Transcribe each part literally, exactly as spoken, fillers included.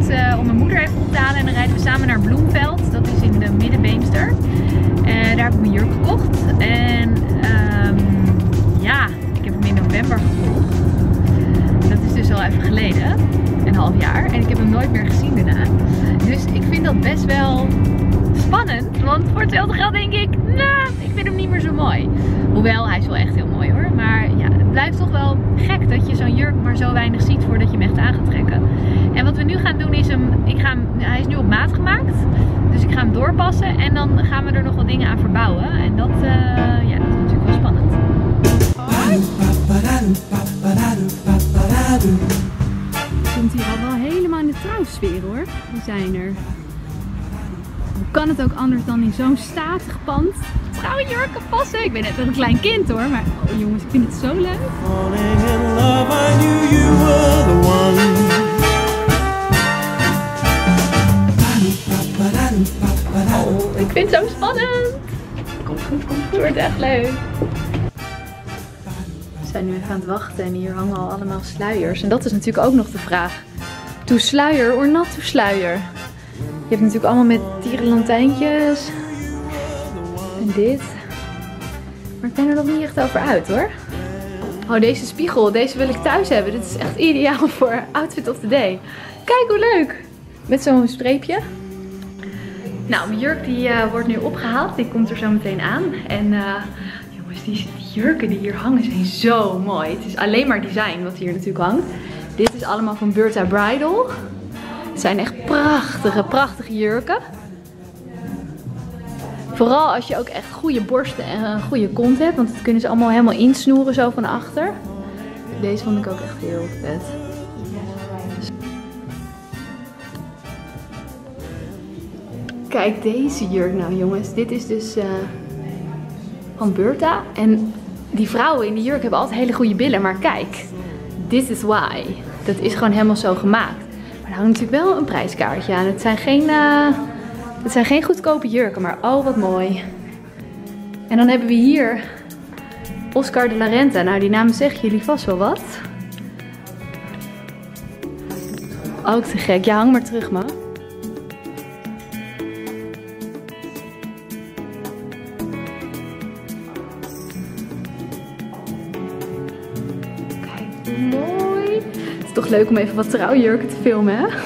uit uh, om mijn moeder even op te halen. En dan rijden we samen naar Bloemveld. Dat is in de Middenbeemster. Uh, daar heb ik mijn jurk gekocht. En um, ja, ik heb hem in november gekocht. Dat is dus al even geleden. Een half jaar. En ik heb hem nooit meer gezien daarna. Dus ik vind dat best wel spannend. Want voor hetzelfde geld denk ik, nou, ik vind hem niet meer zo mooi. Hoewel, hij is wel echt heel mooi hoor. Maar ja, het blijft toch wel gek dat je zo'n jurk maar zo weinig ziet voordat je hem echt aan gaat trekken. En wat we nu gaan doen is hem, ik ga hem, hij is nu op maat gemaakt. Dus ik ga hem doorpassen en dan gaan we er nog wat dingen aan verbouwen. En dat, uh, ja, dat is natuurlijk wel spannend. Hoi! We komt hier al wel helemaal in de trouwsfeer hoor. We zijn er. Hoe kan het ook anders dan in zo'n statig pand trouwjurken passen? Ik ben net nog een klein kind hoor, maar oh jongens, ik vind het zo leuk. Oh, ik vind het zo spannend. Komt goed, komt goed. Het wordt echt leuk. We zijn nu even aan het wachten en hier hangen al allemaal sluiers. En dat is natuurlijk ook nog de vraag. To sluier or not to sluier? Je hebt natuurlijk allemaal met tierenlantijntjes. En dit. Maar ik ben er nog niet echt over uit hoor. Oh, deze spiegel. Deze wil ik thuis hebben. Dit is echt ideaal voor outfit of the day. Kijk hoe leuk. Met zo'n streepje. Nou, mijn jurk die uh, wordt nu opgehaald. Die komt er zo meteen aan. En uh, jongens, die, die jurken die hier hangen zijn zo mooi. Het is alleen maar design wat hier natuurlijk hangt. Dit is allemaal van Bertha Bridal. Het zijn echt prachtige, prachtige jurken. Vooral als je ook echt goede borsten en een goede kont hebt. Want dat kunnen ze allemaal helemaal insnoeren zo van achter. Deze vond ik ook echt heel vet. Kijk deze jurk nou jongens. Dit is dus uh, van Bertha. En die vrouwen in die jurk hebben altijd hele goede billen. Maar kijk, this is why. Dat is gewoon helemaal zo gemaakt. Maar er hangt natuurlijk wel een prijskaartje aan. Het zijn geen, uh, het zijn geen goedkope jurken, maar oh wat mooi. En dan hebben we hier Oscar de la Renta. Nou, die namen zeggen jullie vast wel wat. Ook te gek. Ja, hang maar terug, man. Kijk, mooi. Het is toch leuk om even wat trouwjurken te filmen, hè?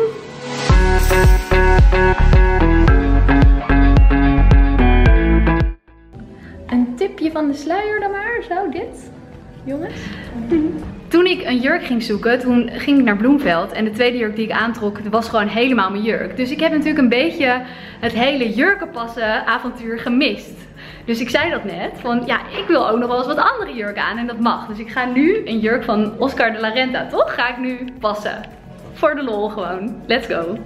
Een tipje van de sluier dan maar, zo dit, jongens. Toen ik een jurk ging zoeken, toen ging ik naar Bloemveld en de tweede jurk die ik aantrok, was gewoon helemaal mijn jurk. Dus ik heb natuurlijk een beetje het hele jurkenpassen avontuur gemist. Dus ik zei dat net, van ja, ik wil ook nog wel eens wat andere jurken aan en dat mag. Dus ik ga nu een jurk van Oscar de la Renta, toch? Ga ik nu passen. Voor de lol gewoon. Let's go.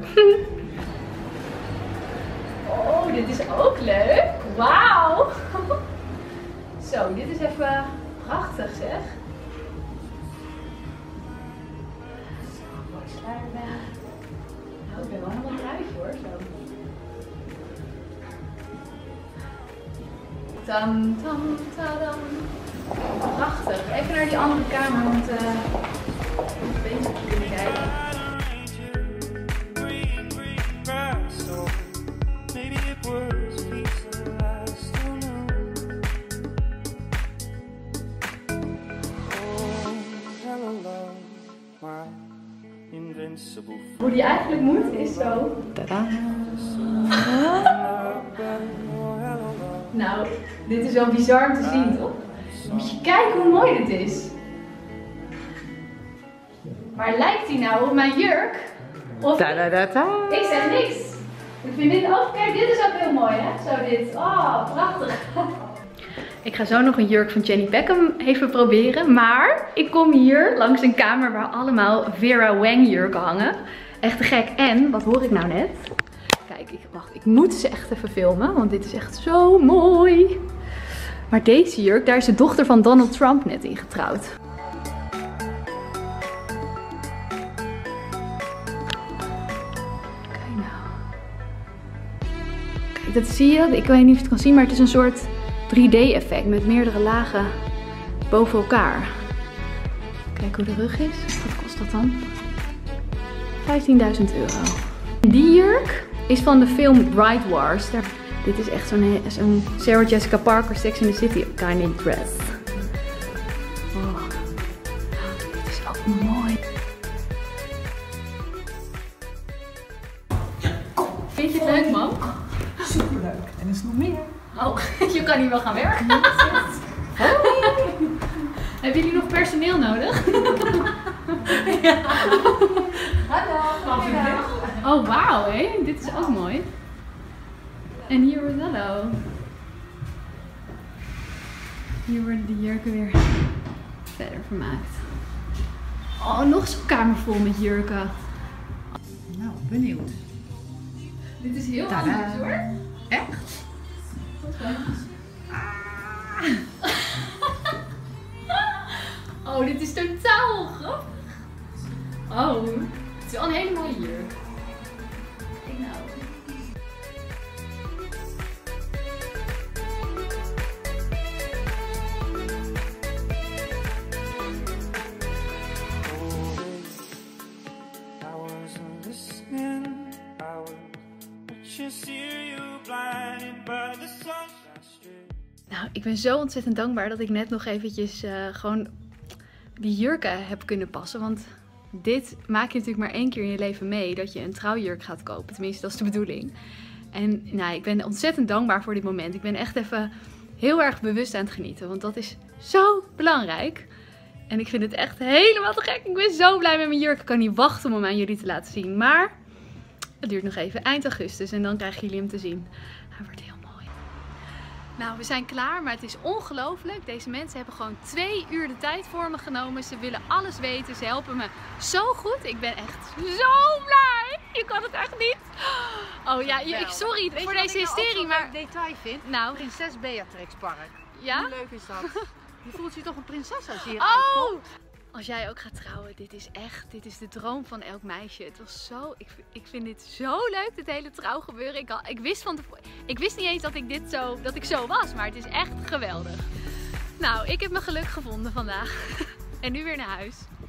Oh, dit is ook leuk. Wauw. Zo, dit is even prachtig zeg. Mooi sluier bij. Nou, ik ben wel helemaal bruid hoor. Zo. Tam, tam, tadam. Prachtig. Even naar die andere kamer, want uh, om bezig te kunnen kijken. Hoe die eigenlijk moet is zo. Tada. Nou, dit is wel bizar om te zien, toch? Moet je kijken hoe mooi dit is. Maar lijkt die nou op mijn jurk? Of da, da, da, da. Ik zeg niks. Ik vind dit ook, kijk, dit is ook heel mooi, hè? Zo dit. Oh, prachtig. Ik ga zo nog een jurk van Jenny Beckham even proberen. Maar ik kom hier langs een kamer waar allemaal Vera Wang jurken hangen. Echt te gek. En, wat hoor ik nou net? Kijk, ik, wacht, ik moet ze echt even filmen, want dit is echt zo mooi. Maar deze jurk, daar is de dochter van Donald Trump net in getrouwd. Kijk nou. Kijk, dat zie je. Ik weet niet of je het kan zien, maar het is een soort drie D effect met meerdere lagen boven elkaar. Kijk hoe de rug is. Wat kost dat dan? vijftienduizend euro. Die jurk is van de film Bride Wars. Daar, dit is echt zo'n zo'n Sarah Jessica Parker Sex in the City kind of dress. Oh, dit is ook mooi. Vind je het leuk, man? Superleuk. En er is nog meer. Oh, je kan hier wel gaan werken. Hebben jullie nog personeel nodig? Ja. Hallo. Oh, wauw, hé. Dit is ook mooi. En hier wordt hallo. Hier worden de jurken weer verder vermaakt. Oh, nog zo'n kamer vol met jurken. Nou, benieuwd. Dit is heel Tadaa. anders hoor. Echt? Oh, dit is totaal grappig. Oh, het is wel een hele mooie jurk. Kijk nou. Nou, ik ben zo ontzettend dankbaar dat ik net nog eventjes uh, gewoon die jurken heb kunnen passen. Want dit maak je natuurlijk maar één keer in je leven mee, dat je een trouwjurk gaat kopen. Tenminste, dat is de bedoeling. En nou, ik ben ontzettend dankbaar voor dit moment. Ik ben echt even heel erg bewust aan het genieten, want dat is zo belangrijk. En ik vind het echt helemaal te gek. Ik ben zo blij met mijn jurk. Ik kan niet wachten om hem aan jullie te laten zien. Maar het duurt nog even eind augustus en dan krijgen jullie hem te zien. Hij wordt heel mooi. Nou, we zijn klaar, maar het is ongelooflijk. Deze mensen hebben gewoon twee uur de tijd voor me genomen. Ze willen alles weten. Ze helpen me zo goed. Ik ben echt zo blij. Je kan het echt niet. Oh ja, je, ik, sorry Weet voor je deze wat ik nou hysterie, ook zo'n maar... leuk detail vind? Nou, Prinses Beatrix Park. ja? Hoe leuk is dat? Je voelt je toch een prinses als je hier Oh! uitkomt? Als jij ook gaat trouwen, dit is echt, dit is de droom van elk meisje. Het was zo, ik, ik vind dit zo leuk, dit hele trouwgebeuren. Ik, al, ik wist van tevoren, ik wist niet eens dat ik dit zo, dat ik zo was, maar het is echt geweldig. Nou, ik heb mijn geluk gevonden vandaag. En nu weer naar huis.